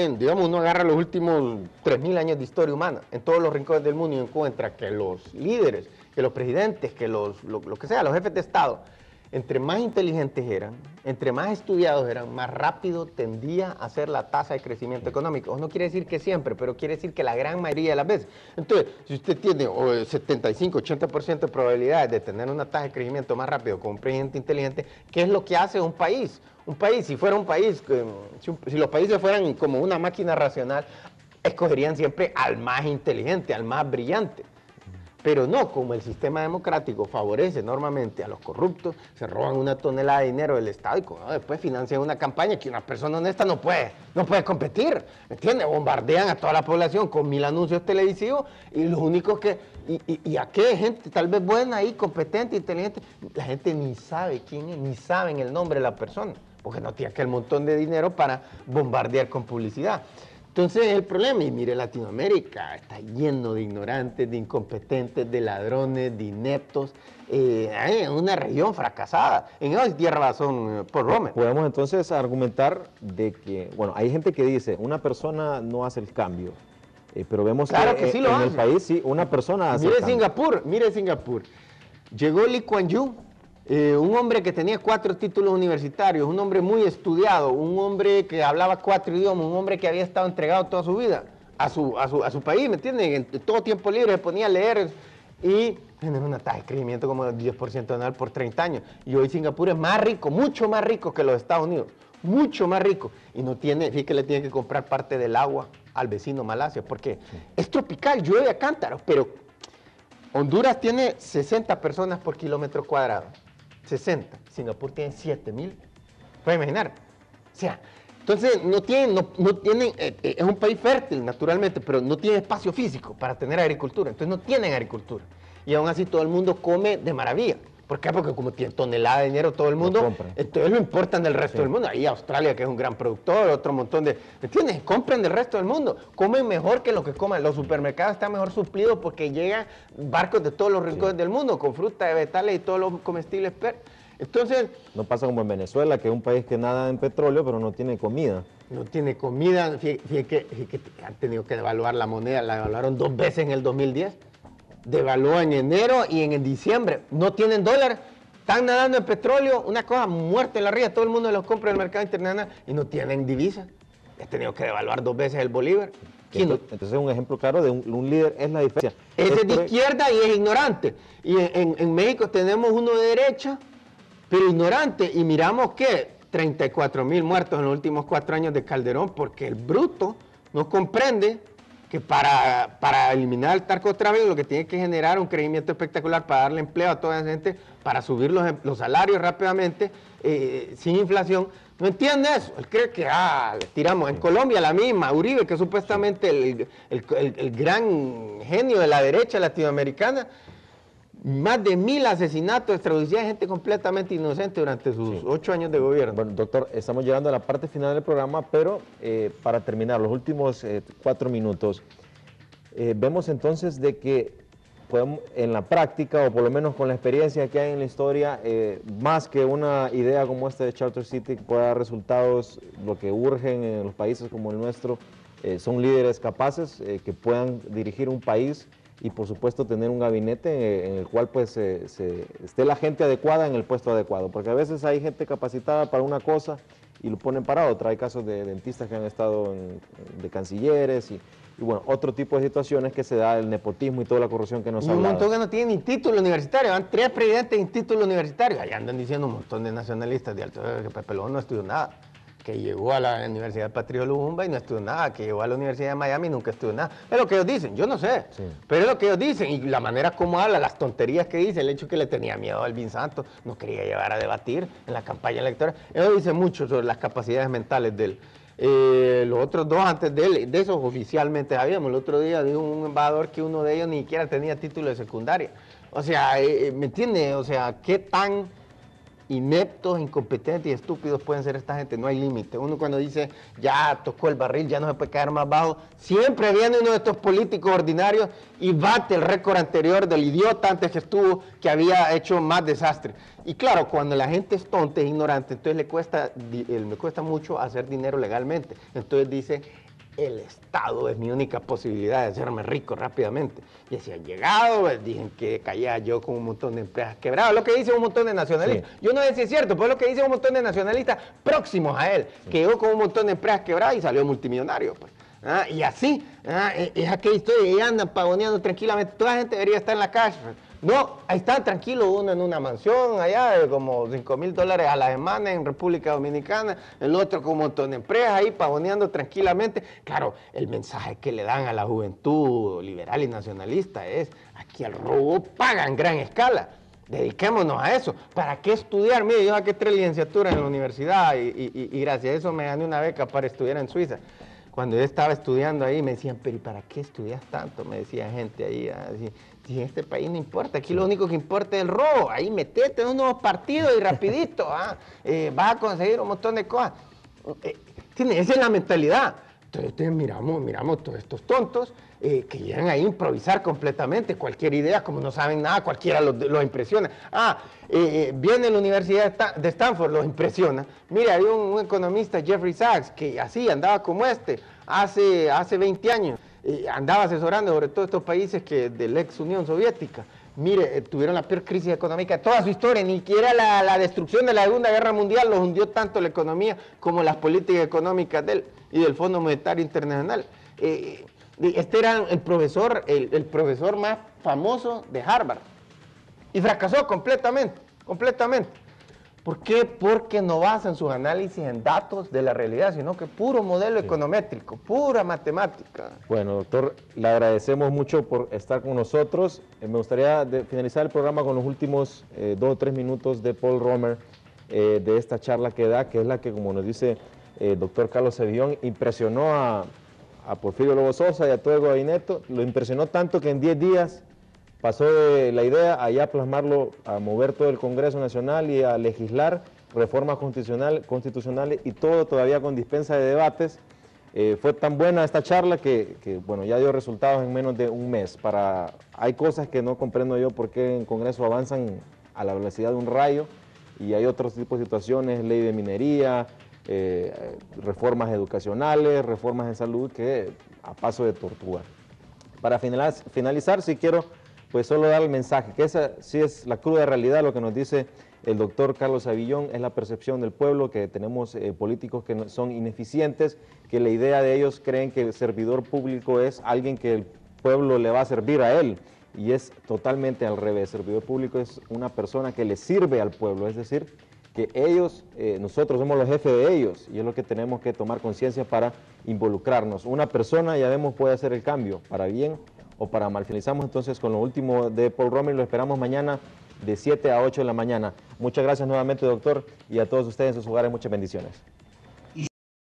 digamos, uno agarra los últimos 3000 años de historia humana en todos los rincones del mundo y encuentra que los líderes, que los presidentes, que lo que sea, los jefes de Estado, entre más inteligentes eran, entre más estudiados eran, más rápido tendía a ser la tasa de crecimiento económico. No quiere decir que siempre, pero quiere decir que la gran mayoría de las veces. Entonces, si usted tiene 75, 80% de probabilidades de tener una tasa de crecimiento más rápido con un presidente inteligente, ¿qué es lo que hace un país? Un país, si fuera un país, si los países fueran como una máquina racional, escogerían siempre al más inteligente, al más brillante. Pero no, como el sistema democrático favorece enormemente a los corruptos, se roban una tonelada de dinero del Estado y después financian una campaña que una persona honesta no puede competir, ¿entiendes? Bombardean a toda la población con 1000 anuncios televisivos y los únicos que... ¿Y a qué gente tal vez buena ahí, competente, inteligente? La gente ni sabe quién es, ni saben el nombre de la persona, porque no tiene aquel montón de dinero para bombardear con publicidad. Entonces el problema, y mire, Latinoamérica está lleno de ignorantes, de incompetentes, de ladrones, de ineptos, es una región fracasada. En eso tiene razón Paul Romer. Podemos entonces argumentar de que, bueno, hay gente que dice, una persona no hace el cambio, pero vemos claro que sí lo hace. En el país sí, una persona hace el cambio. Mire Singapur, llegó Lee Kuan Yew, un hombre que tenía 4 títulos universitarios, un hombre muy estudiado, un hombre que hablaba 4 idiomas, un hombre que había estado entregado toda su vida a su país, ¿me entienden? En todo tiempo libre se ponía a leer y generó una tasa de crecimiento como del 10% anual por 30 años. Y hoy Singapur es más rico, mucho más rico que los Estados Unidos, mucho más rico. Y no tiene, fíjate que le tiene que comprar parte del agua al vecino Malasia, porque es tropical, llueve a cántaros, pero Honduras tiene 60 personas por kilómetro cuadrado. 60. Singapur tiene 7000. ¿Puede imaginar? O sea, entonces no tienen, es un país fértil naturalmente, pero no tiene espacio físico para tener agricultura. Entonces no tienen agricultura. Y aún así todo el mundo come de maravilla. ¿Por qué? Porque como tiene tonelada de dinero todo el mundo, entonces lo importan del resto del mundo. Ahí Australia, que es un gran productor, otro montón de... ¿Me entiendes? Compran del resto del mundo. Comen mejor que lo que coman. Los supermercados están mejor suplidos porque llegan barcos de todos los rincones del mundo con fruta, vegetales y todos los comestibles. Entonces... No pasa como en Venezuela, que es un país que nada en petróleo, pero no tiene comida. No tiene comida. Fíjate que han tenido que devaluar la moneda. La devaluaron 2 veces en el 2010. Devaluó en enero y en diciembre. No tienen dólar, están nadando en petróleo, una cosa muerta en la ría, todo el mundo los compra en el mercado internacional y no tienen divisa. Han tenido que devaluar 2 veces el bolívar. Entonces un ejemplo claro de un líder es la diferencia. Es de izquierda y es ignorante. Y en México tenemos uno de derecha, pero ignorante. Y miramos que 34,000 muertos en los últimos 4 años de Calderón, porque el bruto no comprende que para eliminar el narcotráfico lo que tiene que generar un crecimiento espectacular para darle empleo a toda esa gente, para subir los salarios rápidamente, sin inflación. No entiende eso. Él cree que le tiramos. En Colombia la misma, Uribe, que es supuestamente el gran genio de la derecha latinoamericana, más de 1000 asesinatos, extrajudiciales, gente completamente inocente durante sus 8 años de gobierno. Bueno, doctor, estamos llegando a la parte final del programa, pero para terminar, los últimos 4 minutos, vemos entonces de que podemos, en la práctica, o por lo menos con la experiencia que hay en la historia, más que una idea como esta de Charter City que pueda dar resultados, lo que urgen en los países como el nuestro, son líderes capaces que puedan dirigir un país y por supuesto tener un gabinete en el cual pues esté la gente adecuada en el puesto adecuado, porque a veces hay gente capacitada para una cosa y lo ponen para otra. Hay casos de dentistas que han estado de cancilleres y bueno, otro tipo de situaciones que se da el nepotismo y toda la corrupción que nos ha hablado. Un montón que no tienen ni título universitario, van 3 presidentes sin título universitario, allá andan diciendo un montón de nacionalistas de alto, que Pepe Lobo no estudió nada, que llegó a la Universidad de Patricio Lumumba y no estudió nada, que llegó a la Universidad de Miami y nunca estudió nada. Es lo que ellos dicen, yo no sé, pero es lo que ellos dicen, y la manera como habla, las tonterías que dice, el hecho que le tenía miedo a Alvin Santos, no quería llevar a debatir en la campaña electoral. Ellos dicen mucho sobre las capacidades mentales de él. Los otros 2 antes de él, de esos oficialmente sabíamos. El otro día dijo un embajador que uno de ellos ni siquiera tenía título de secundaria. O sea, ¿me entiende? O sea, ¿qué tan ineptos, incompetentes y estúpidos pueden ser esta gente? No hay límite. Uno cuando dice, ya tocó el barril, ya no se puede caer más bajo, siempre viene uno de estos políticos ordinarios y bate el récord anterior del idiota antes que estuvo, que había hecho más desastre. Y claro, cuando la gente es tonta, es ignorante, entonces le cuesta mucho hacer dinero legalmente. Entonces dice, el Estado es mi única posibilidad de hacerme rico rápidamente. Y así han llegado, pues, dicen que caía yo con un montón de empresas quebradas, lo que dicen un montón de nacionalistas. Sí. Yo no sé si es cierto, pero es lo que dicen un montón de nacionalistas próximos a él, sí, que llegó con un montón de empresas quebradas y salió multimillonario, pues. Y así, es aquella historia, y andan pavoneando tranquilamente, toda la gente debería estar en la calle. No, ahí está tranquilo, uno en una mansión allá de como $5,000 a la semana en República Dominicana, el otro con un montón de empresas ahí pavoneando tranquilamente. Claro, el mensaje que le dan a la juventud liberal y nacionalista es, aquí al robo paga en gran escala. Dediquémonos a eso. ¿Para qué estudiar? Mire, yo saqué 3 licenciaturas en la universidad y gracias a eso me gané una beca para estudiar en Suiza. Cuando yo estaba estudiando ahí me decían, pero ¿y para qué estudias tanto? Me decía gente ahí, así, si en este país no importa, aquí lo único que importa es el robo, ahí metete en un nuevo partido y rapidito, vas a conseguir un montón de cosas. Esa es la mentalidad. Entonces miramos todos estos tontos que llegan ahí a improvisar completamente, cualquier idea, como no saben nada, cualquiera los impresiona. Viene la Universidad de Stanford, los impresiona. Mire, había un economista, Jeffrey Sachs, que así andaba como hace 20 años, andaba asesorando sobre todos estos países de la ex Unión Soviética. Mire, tuvieron la peor crisis económica de toda su historia, ni siquiera la destrucción de la Segunda Guerra Mundial los hundió tanto la economía como las políticas económicas de él y del Fondo Monetario Internacional. Este era el profesor más famoso de Harvard y fracasó completamente. ¿Por qué? Porque no basan sus análisis en datos de la realidad, sino que puro modelo econométrico, pura matemática. Bueno, doctor, le agradecemos mucho por estar con nosotros. Me gustaría finalizar el programa con los últimos 2 o 3 minutos de Paul Romer, de esta charla que da, que es la que, como nos dice el doctor Carlos Sevillón, impresionó a Porfirio Lobo Sosa y a todo el gabinete. Lo impresionó tanto que en 10 días pasó de la idea allá a plasmarlo, a mover todo el Congreso Nacional y a legislar reformas constitucionales y todo todavía con dispensa de debates. Fue tan buena esta charla que bueno, ya dio resultados en menos de un mes. Hay cosas que no comprendo yo por qué en Congreso avanzan a la velocidad de un rayo y hay otros tipos de situaciones, ley de minería, reformas educacionales, reformas en salud que a paso de tortuga. Para finalizar, si quiero pues solo dar el mensaje, que esa sí es la cruda realidad, lo que nos dice el doctor Carlos Sevillón, es la percepción del pueblo, que tenemos políticos que son ineficientes, que la idea de ellos creen que el servidor público es alguien que el pueblo le va a servir a él, y es totalmente al revés. El servidor público es una persona que le sirve al pueblo, es decir, que ellos, nosotros somos los jefes de ellos, y es lo que tenemos que tomar conciencia para involucrarnos. Una persona, ya vemos, puede hacer el cambio, para bien o para mal. Finalizamos entonces con lo último de Paul Romer, lo esperamos mañana de 7 a 8 de la mañana. Muchas gracias nuevamente, doctor, y a todos ustedes en sus hogares, muchas bendiciones.